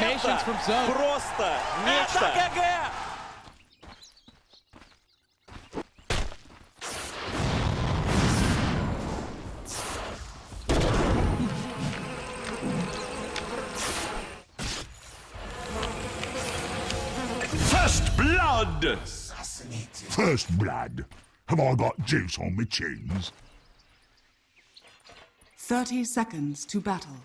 patience from Zone. просто нечто. Это ГГ! First blood! First blood. Have I got juice on my chins? 30 seconds to battle.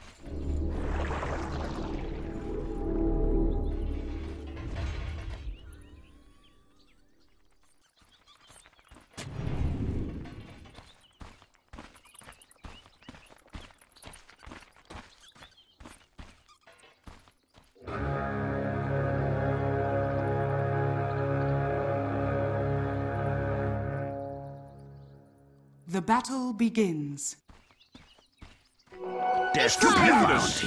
The battle begins. Stupendous!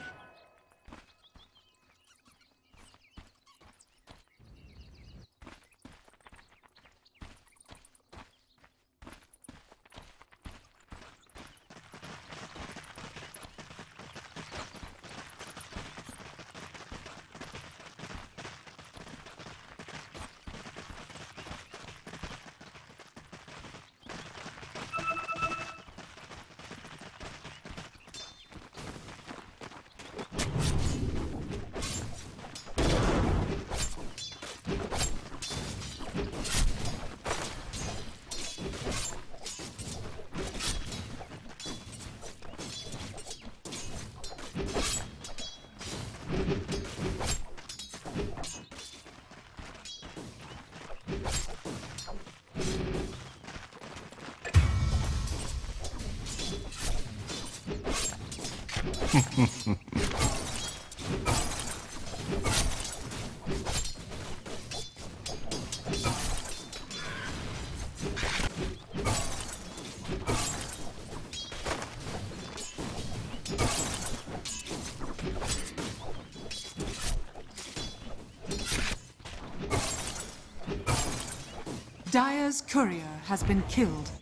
Dire's courier has been killed.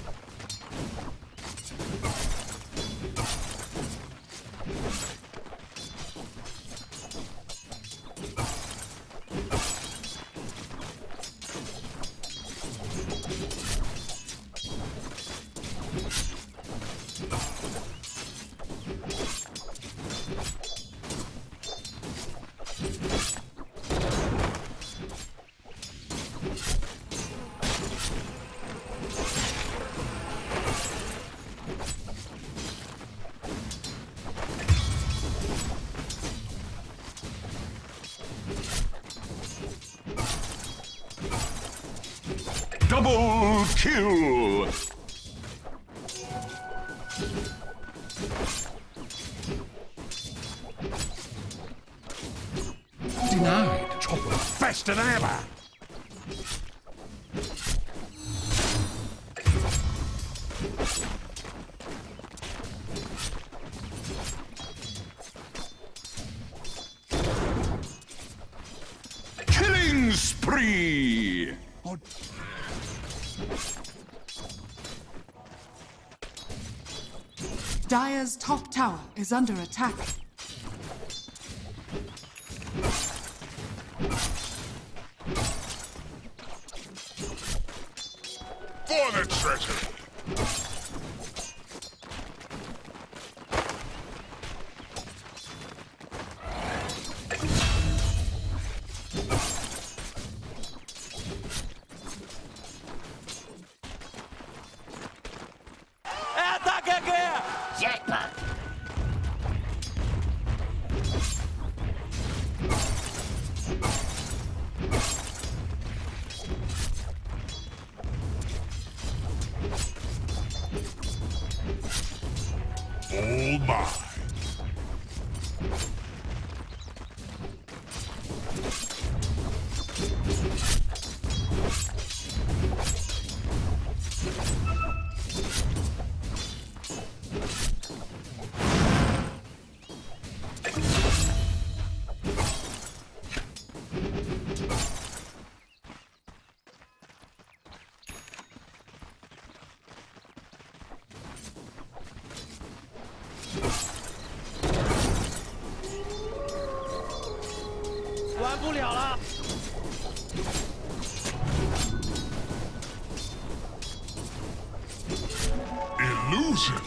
Double kill! Denied. Chopper faster than ever. Killing spree! Dire's top tower is under attack. For the treasure. Это ГГ! 管不了了。 Illusion.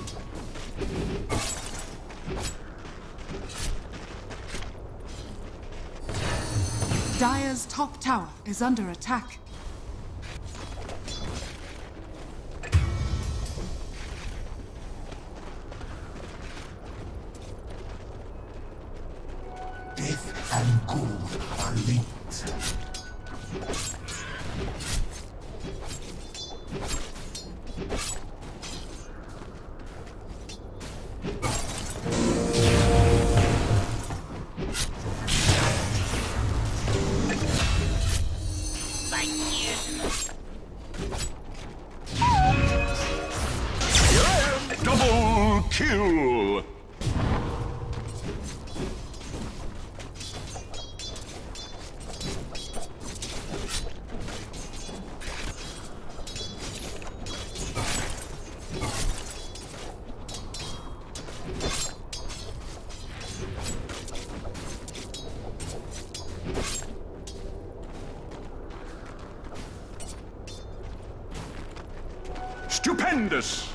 Dire's top tower is under attack. Death and good are linked. Double kill. Stupendous.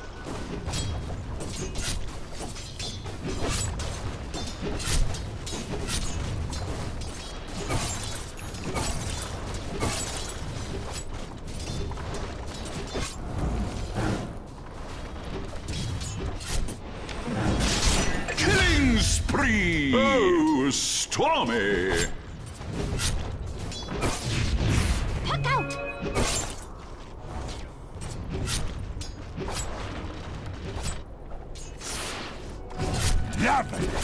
Killing spree. Oh, stormy. Puck out! Lovely.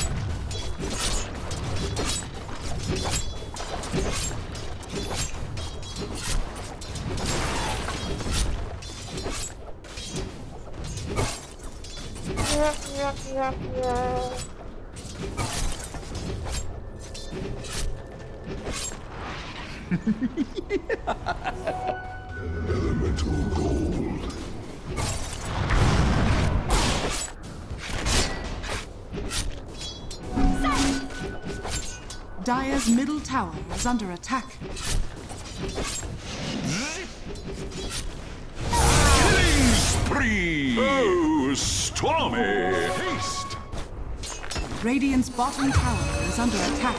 Elemental gold. Dire's middle tower is under attack. Killing spree. Oh, stormy. Haste. Radiant's bottom tower is under attack.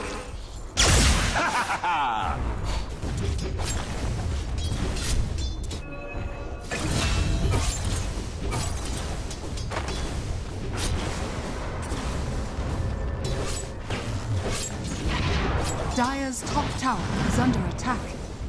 Dire's top tower is under attack.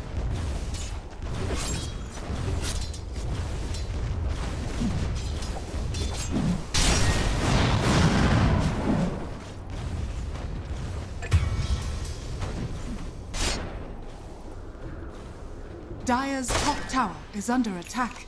Dire's top tower is under attack.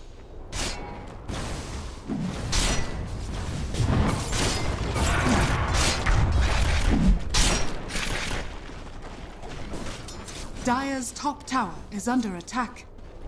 Dire's top tower is under attack.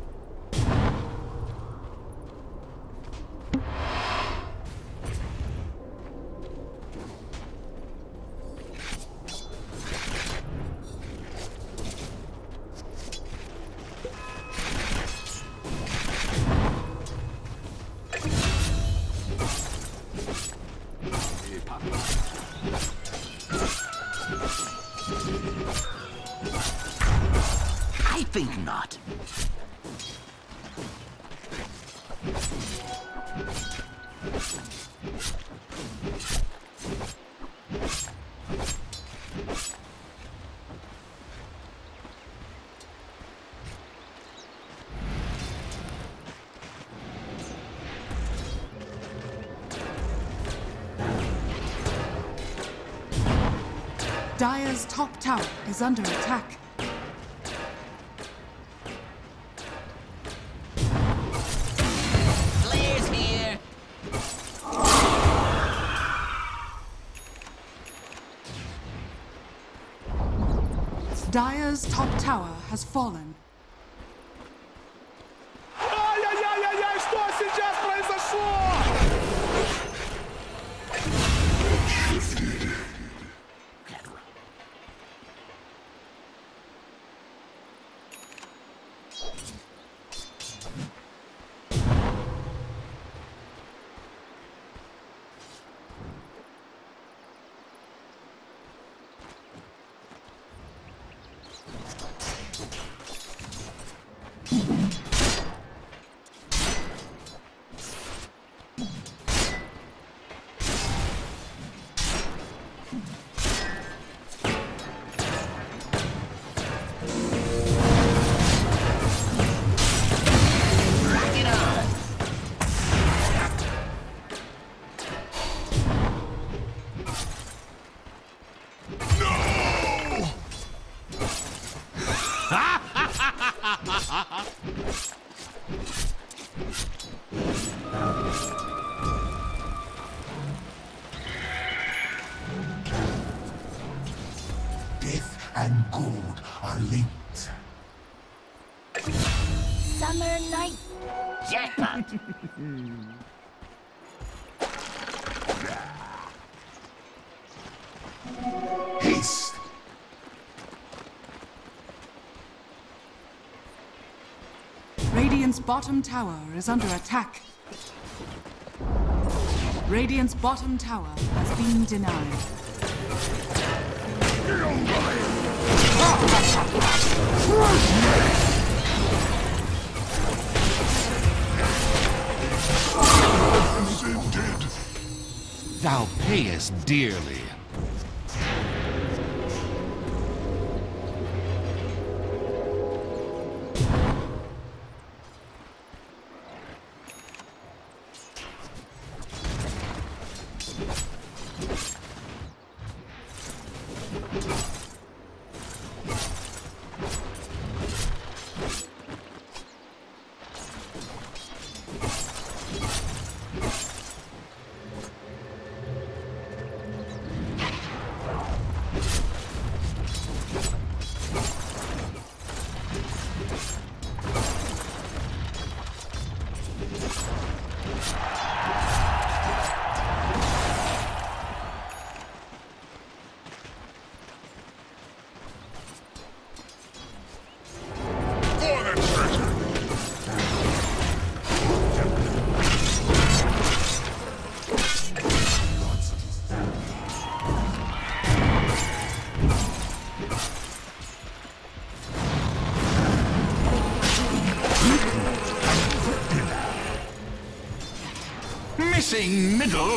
I think not. Dire's top tower is under attack. Blaze here. Dire's top tower has fallen. Ай-яй-яй-яй-яй, что сейчас произошло? Death and good are linked. Summer night. Jackpot. Haste. Radiant's bottom tower is under attack. Radiant's bottom tower has been denied. Thou payest dearly. Missing middle.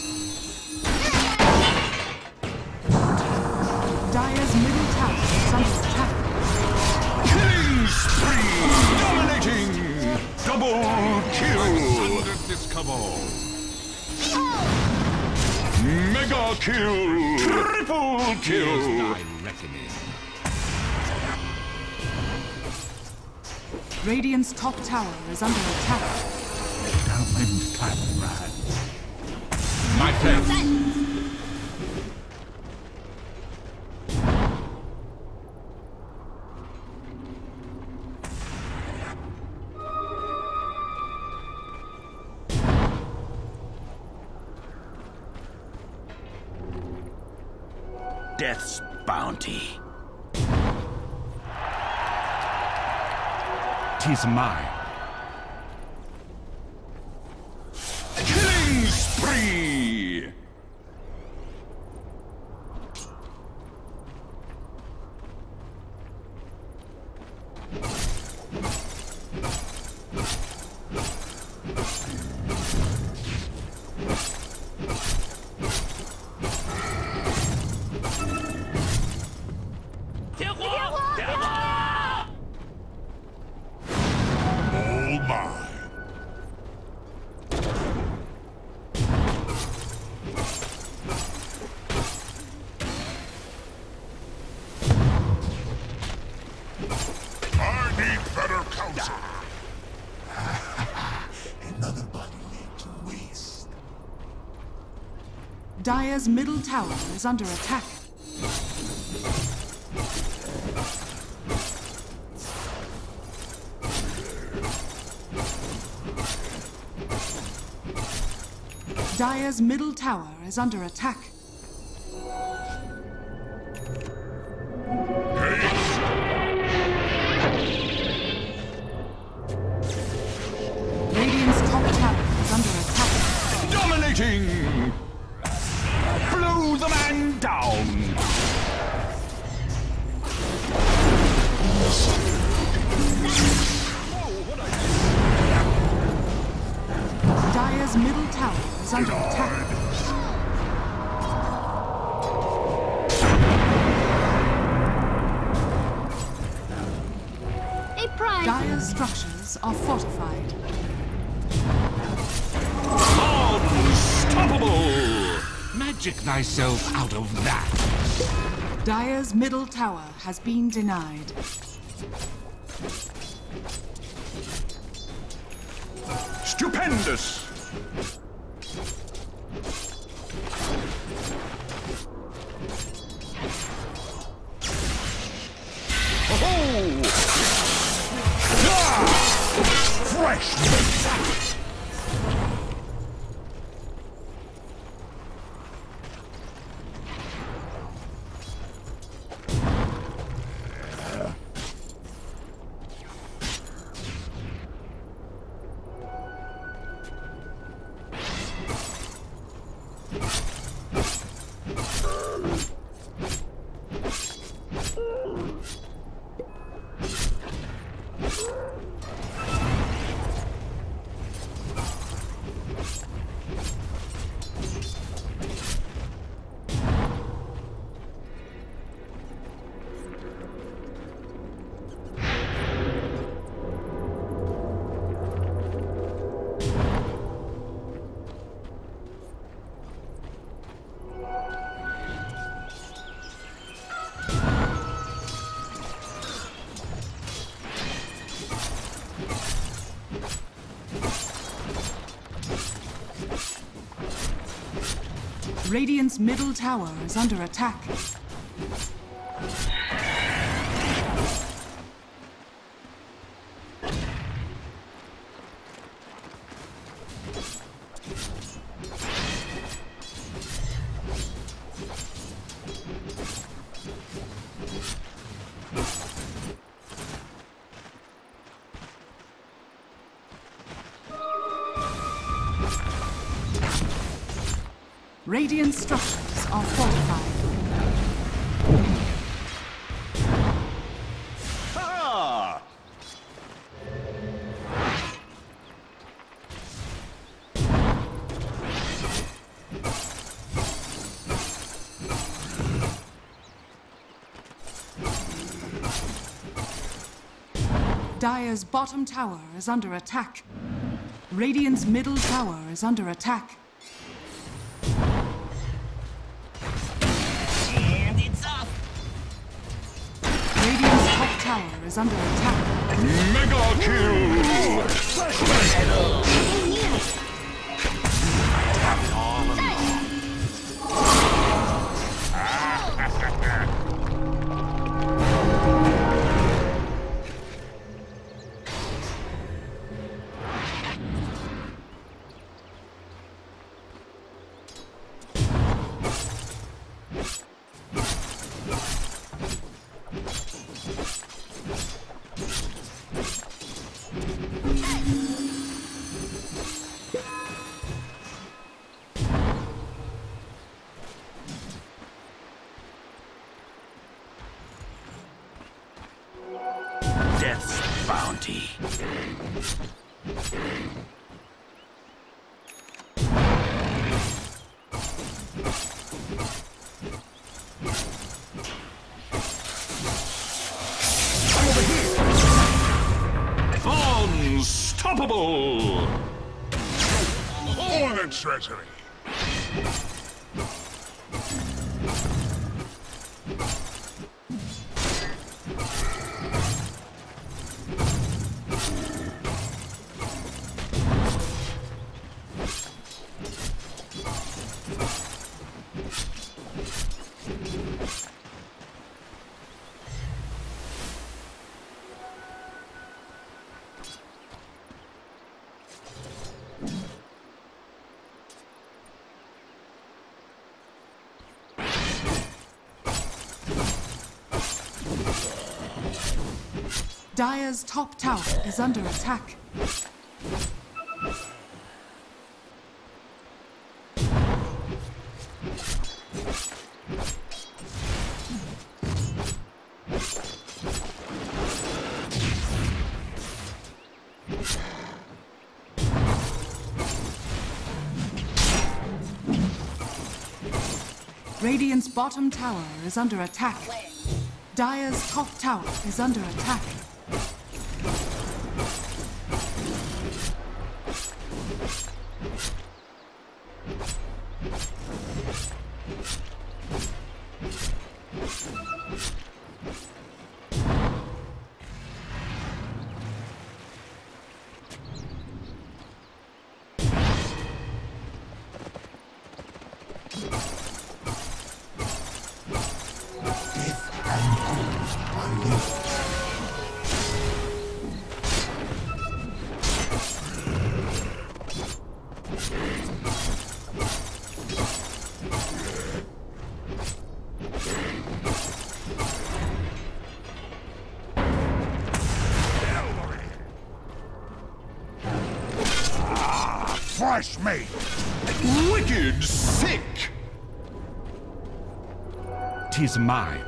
Dire's middle tower is under attack. Killing spree. Dominating. Double kill. This cabal. Mega kill. Triple kill. Thy reckoning. Radiant's top tower is under attack. My friend. Death's bounty. 'Tis mine. Killing spree. All mine. I need better counsel. Another body laid to waste. Dire's middle tower is under attack. Dire's middle tower is under attack. Radiant's top tower is under attack. Dominating. Blow the man down. Dire's middle tower is under attack. A prize. Dire's structures are fortified. Unstoppable. Magic thyself out of that. Dire's middle tower has been denied. Stupendous! Oh! Fresh meat! Radiant's middle tower is under attack. Radiant structures are fortified. Ah! Dire's bottom tower is under attack. Radiant's middle tower is under attack. And it's off. Radiant's top tower is under attack. Mega kill! Death's bounty. Unstoppable! All the treasury! Dire's top tower is under attack. Radiant's bottom tower is under attack. Dire's top tower is under attack. Fresh meat! Wicked sick! 'Tis mine.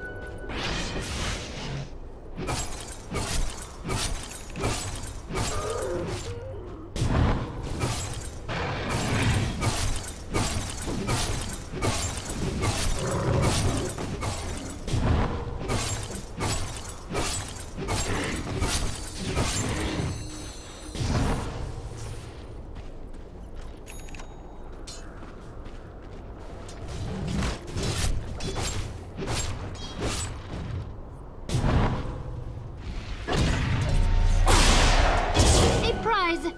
A prize.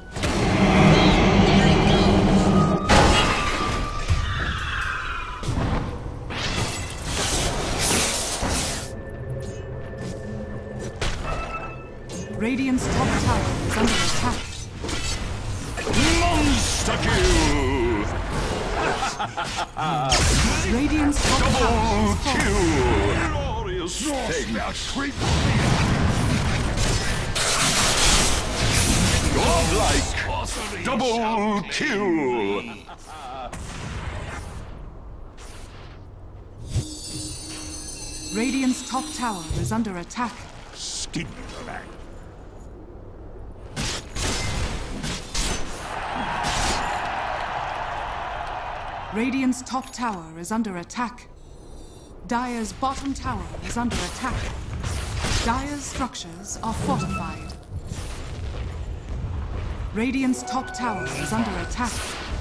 Radiant's top tower is under attack. Monster kill! Radiant's top tower Double is falling. kill! Glorious thing! Godlike! Double kill! Radiant's top tower is under attack. Skin back. Radiant's top tower is under attack. Dire's bottom tower is under attack. Dire's structures are fortified. Radiant's top tower is under attack.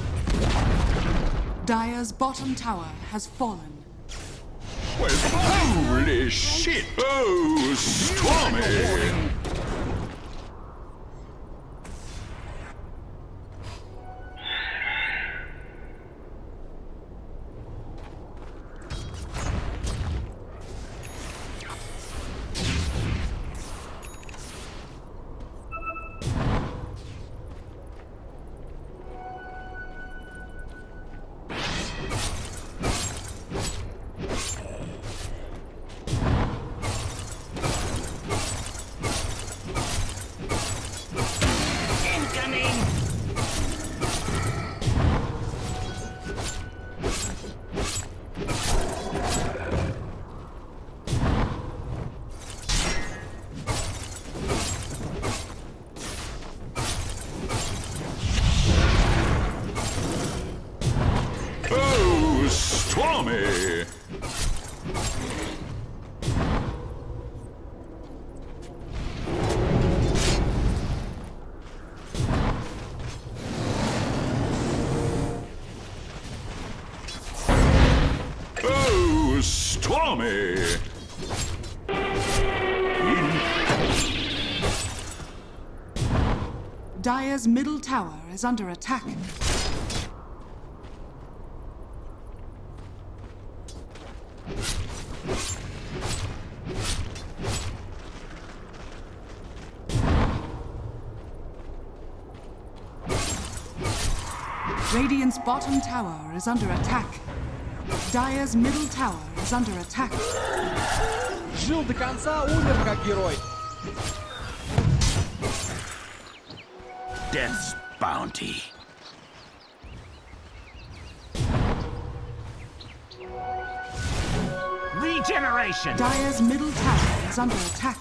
Dire's bottom tower has fallen. Well, holy shit! Oh, Stormy! Oh, Stormy! Oh, Stormy! Dire's middle tower is under attack. Radiant's bottom tower is under attack. Dire's middle tower is under attack. Жил до конца, умер как герой. Death's bounty. Regeneration. Dire's middle tower is under attack.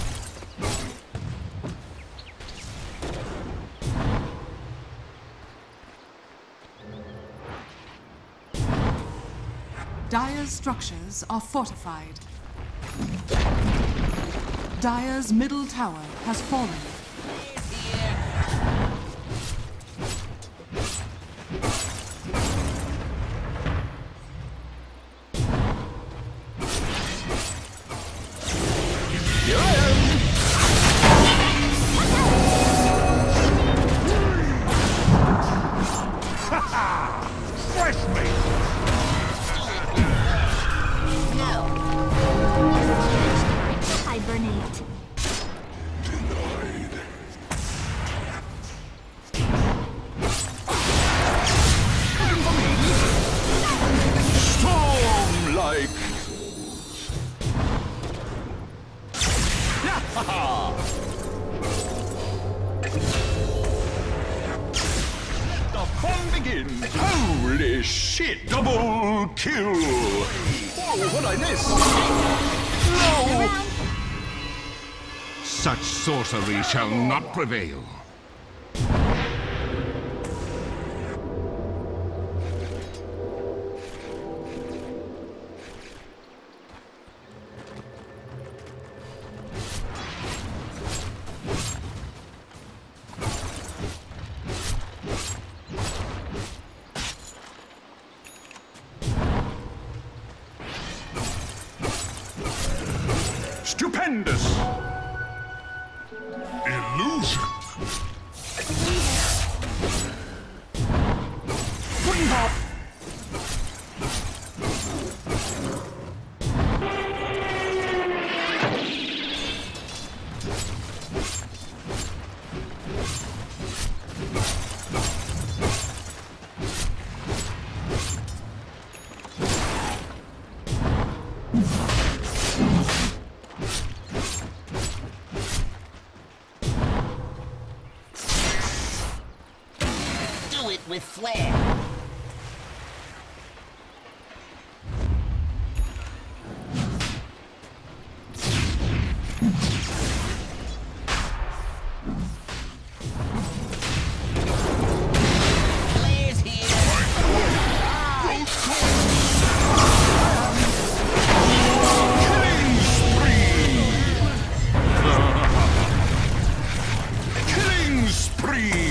Dire's structures are fortified. Dire's middle tower has fallen. Fresh meat! No. I in. Holy shit! Double kill! Whoa, what'd I miss? No! Such sorcery shall not prevail. Stupendous! Illusion. Pudding pop! With flair. Flair's here. Killing spree!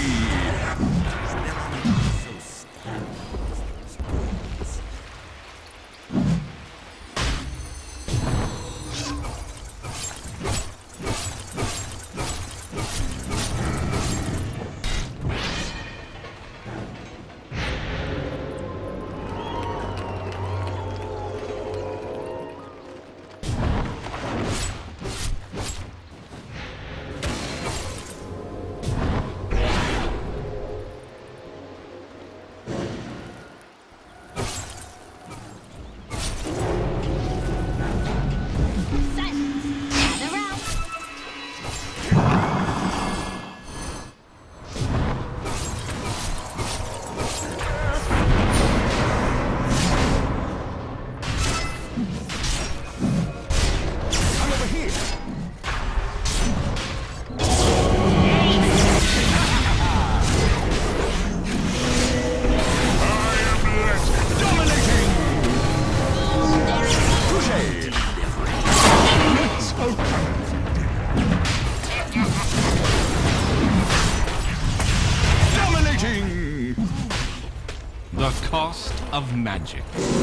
The cost of magic.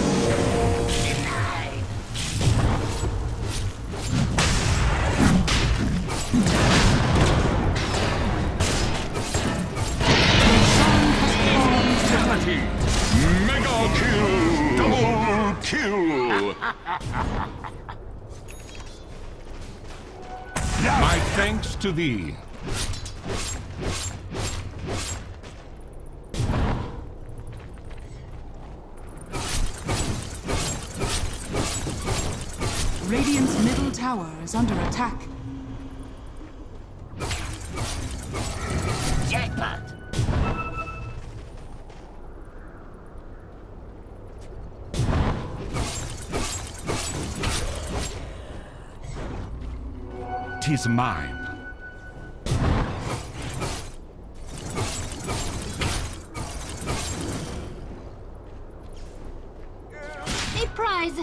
Fatality! Mega kill! Double kill! My thanks to thee. Radiant's middle tower is under attack. Jackpot. Tis mine. A prize.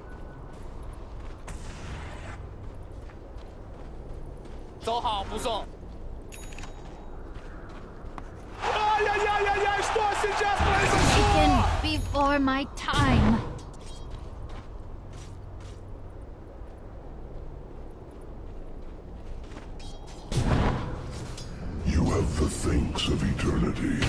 Taken before my time. You have the thanks of eternity.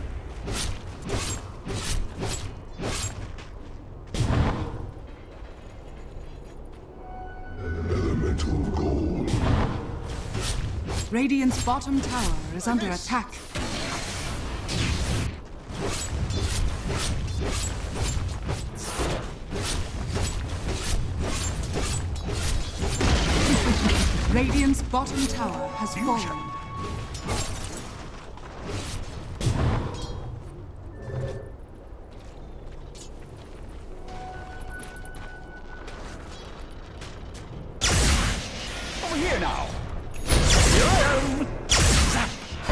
Elemental gold. Radiant's bottom tower is under attack. Radiant's bottom tower has fallen. Over here now. Here I am. Zap.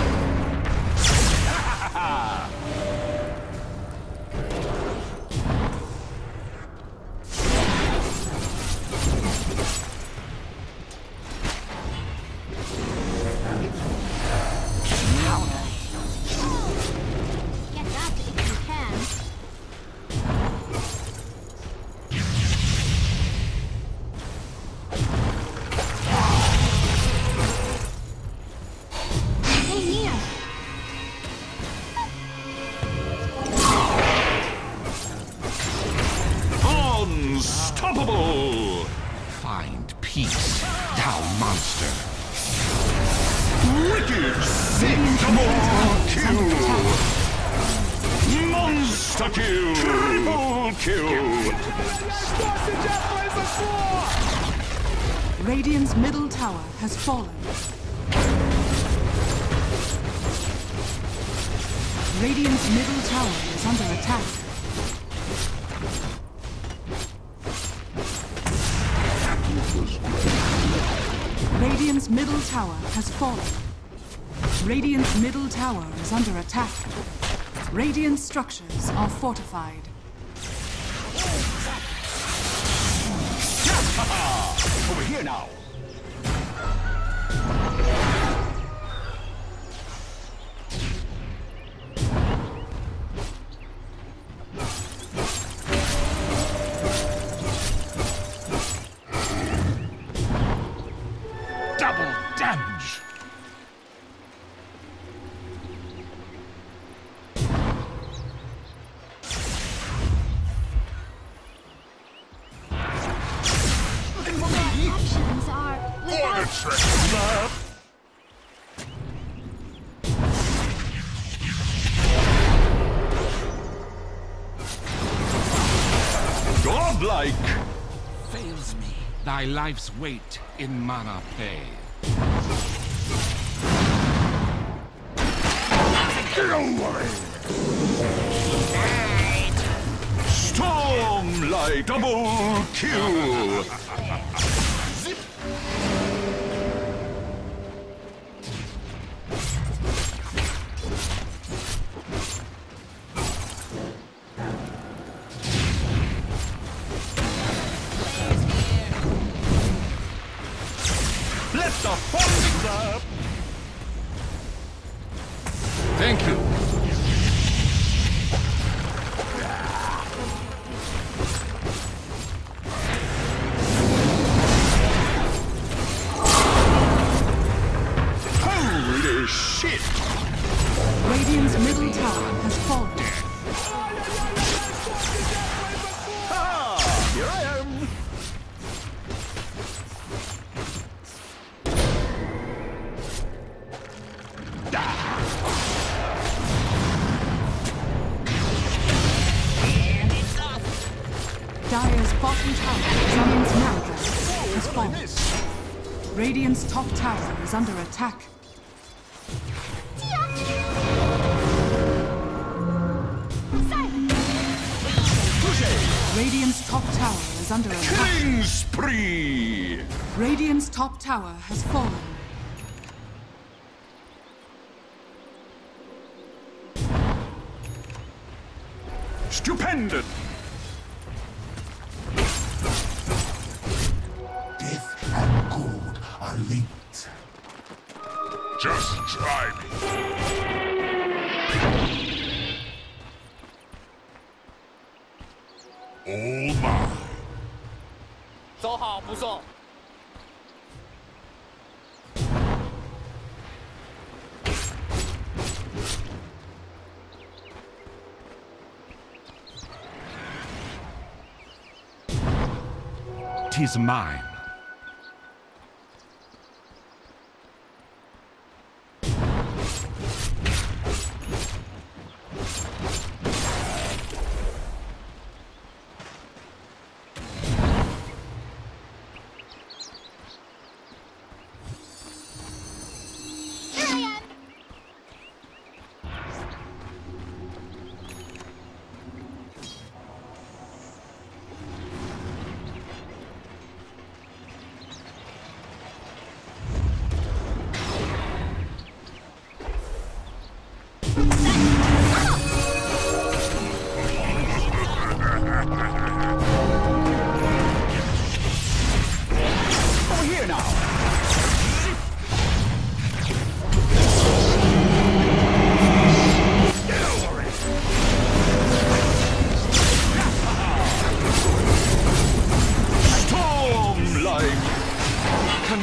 Get up if you can. Stay near. Unstoppable! Find peace, thou monster. Wicked sick double kill! Monster kill! Triple kill! Radiant's middle tower has fallen. Radiant's middle tower is under attack. Radiant's middle tower has fallen. Radiant's middle tower is under attack. Radiant structures are fortified. Over here now. Double damage. Actions are without Godlike! Fails me. Thy life's weight in mana pay. Get away! Stormlight double kill! Let the fun clap! Thank you. Holy shit! Radiant's middle tower has fallen. Here I am. Dire's bottom tower is has fallen. Radiant's top tower is under attack. Radiant's top tower is under attack. Killing spree! Radiant's top tower has fallen. Stupendous! Death and good are linked. Just try me. All mine. 走好不送。 'Tis mine.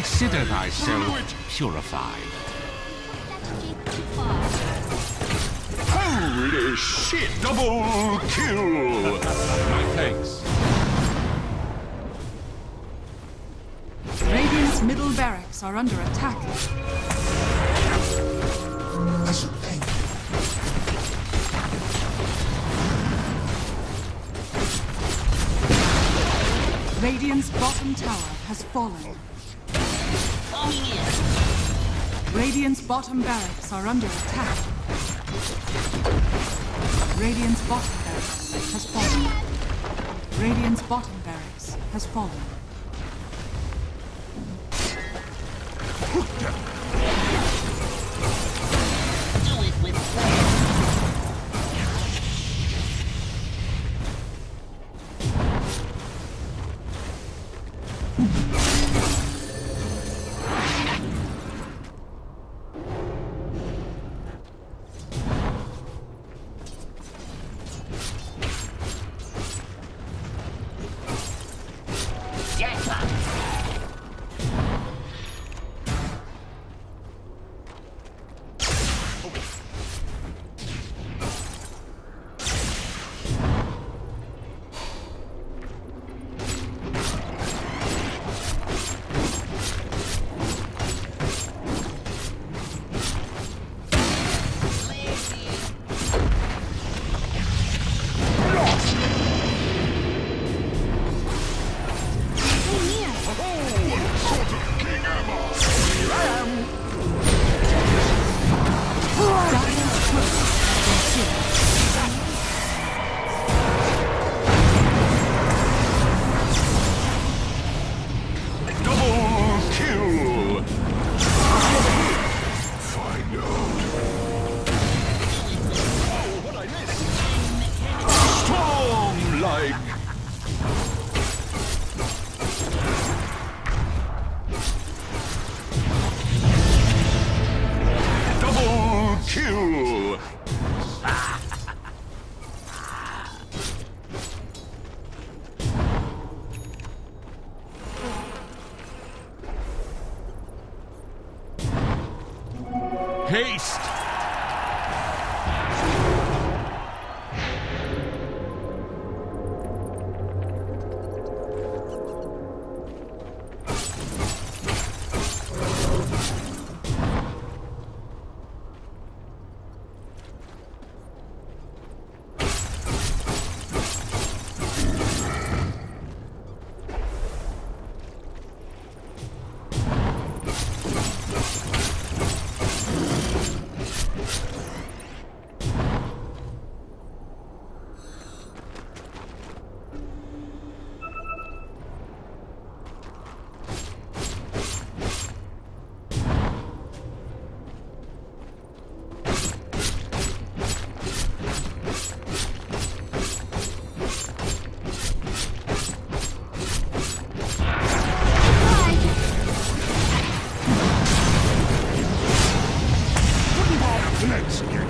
Consider thyself purified. That's Jake too far. Holy shit! Double kill! My thanks. Radiant's middle barracks are under attack. Radiant's bottom tower has fallen. Coming in. Radiant's bottom barracks are under attack. Radiant's bottom barracks has fallen. Radiant's bottom barracks has fallen. Do it with flair. Jackpot. Double kill! Storm like! Double kill! Haste! Let's get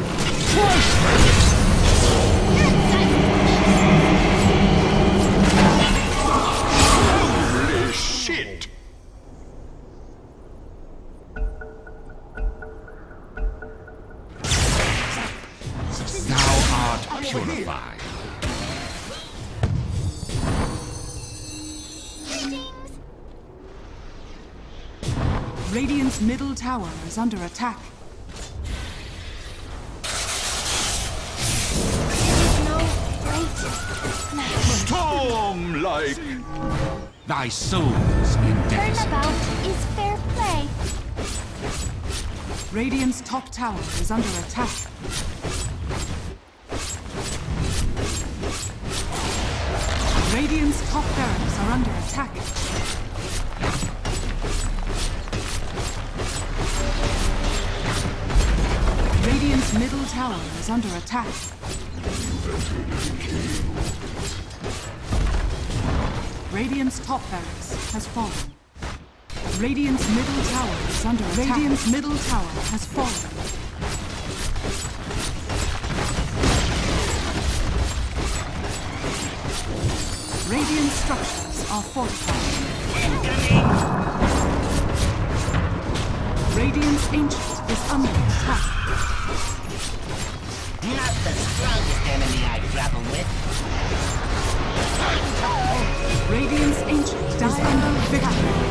Holy shit! Thou art purified. Radiant's middle tower is under attack. No great match. Storm like! Thy soul's in deficit. Turnabout is fair play. Radiant's top tower is under attack. Radiant's top barracks are under attack. Radiant's middle tower is under attack. Radiant's top barracks has fallen. Radiant's middle tower is under attack. Radiant's middle tower has fallen. Radiant structures are fortified. Ancient is under attack. Not the strongest enemy I grapple with. Radiant's Ancient is under victory.